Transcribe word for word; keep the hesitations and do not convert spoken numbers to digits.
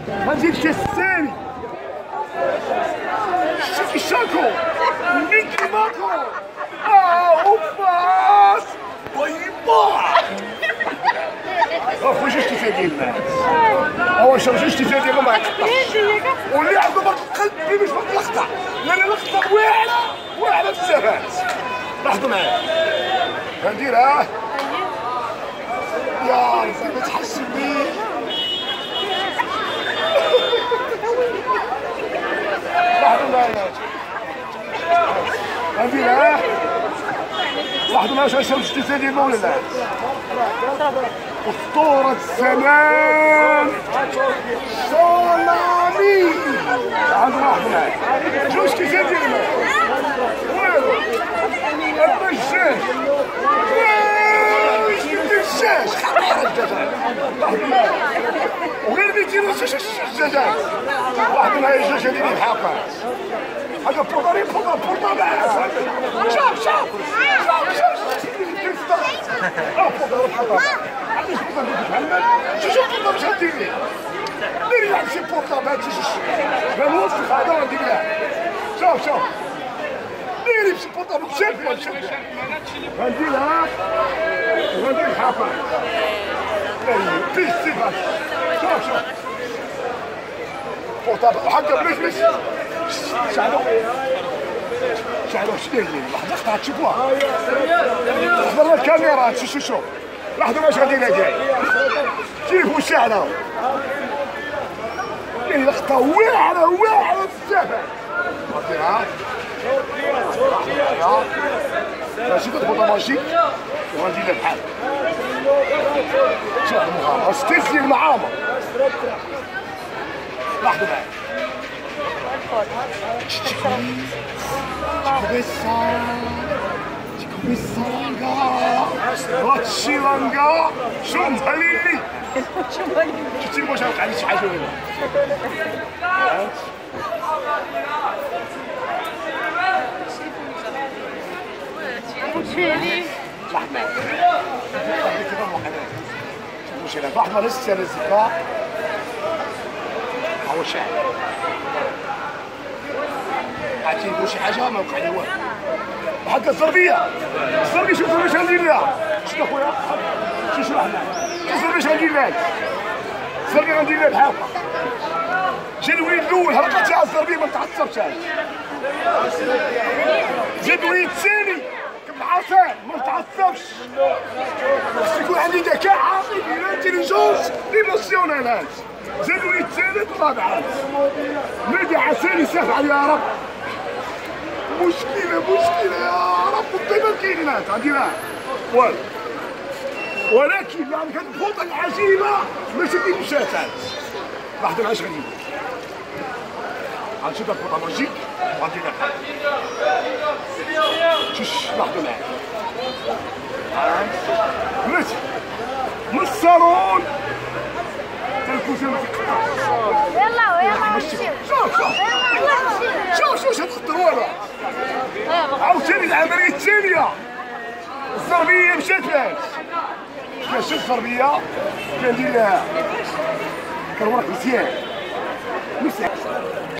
غنزيد الكاس الثاني. شوفي الشاكو ميكي ماكو اه اوباس طيبه اخو جوج تفادي الناس هو شوف جوج تفادي ما يقطعش واللي عنده برك قلبي باش ما تلقطع لان اللقطه واعره واعره بزاف. لاحظوا معايا غنديرها يا ربي ما تحسب بيه. لاحظوا معايا غنديرها لاحظوا معايا شنو شوف الشتيسه ديالنا ولا لا. أسطورة الزمان سولامي عاد لاحظوا معايا جوج كيسان ديالنا والو الدجاج الدجاج خطير الدجاج وغير ميتين وشوش الدجاج. لاحظوا معايا الدجاج هذه الحلقات هذا بوطاري بوطا بوطا معاه شوف شوف شوف شوف اه بوطا بوطا شوف شوف بوطا باش غديري ديري واحد شي بوطا بهاد شوش ما موسخ هذا غندير له شوف شوف ديري بشي بوطا مكشافيه مكشافيه غنديرها وغندير الحافه فيه الصفات شوف شوف بوطا هكا بلاش بلاش شعلو شعلو شنو هي لحظه قطعت تشوفوها حضر الكاميرا شوف شوف شوف لاحظوا واش غادي جاي شوفوا شعلو يعني لقطه واعره واعره بزاف. غنديرها ماشي كتبوطا ماجيك وغندير لها بحال شوف المغامره ستيل ديال المعامر. لاحظوا معايا هاتشيرانغا شومهاليلي شفتي واش غنوقع لي شي حاجه ولا لاحظ معايا واش انا واحد ما لسه رزقها هو شاعر عرفتي نقول شي حاجه ما وقع لي والو وهكا الزربيه الزربيه شوف واش غندير لها شنو خويا شوف شنو حنا الزربيه واش غندير لها الزربيه غندير لها بحال جا الوليد الاول هرقه تاع الزربيه ما تعصبش جا الوليد الثاني كنعرفه ما تعصبش خص يكون عندي ذكاء عاطفي انتيليجونس ايموسيونيل جا الوليد الثالث والرابع نادي عساني سهل عليه يا رب مشكلة مشكلة يا رب الطيبة الكائنات غنديرها والو ولكن يعني هاد الفوطة العجيبة ماشي اللي مشات عاد. لاحظوا معايا اش غندير غنشد الفوطة ماجيك وغندير لها بحال شوش لاحظوا معايا بلاتي من الصالون حتى الكرسي ما تيقطعش. يلا يلا نمشيو شوف شوف شوف شوف شوف الخطروره عاوتاني العمليه الثانيه الزربيه مشات لهاش كنشد الزربيه كندير لها كنورق مزيان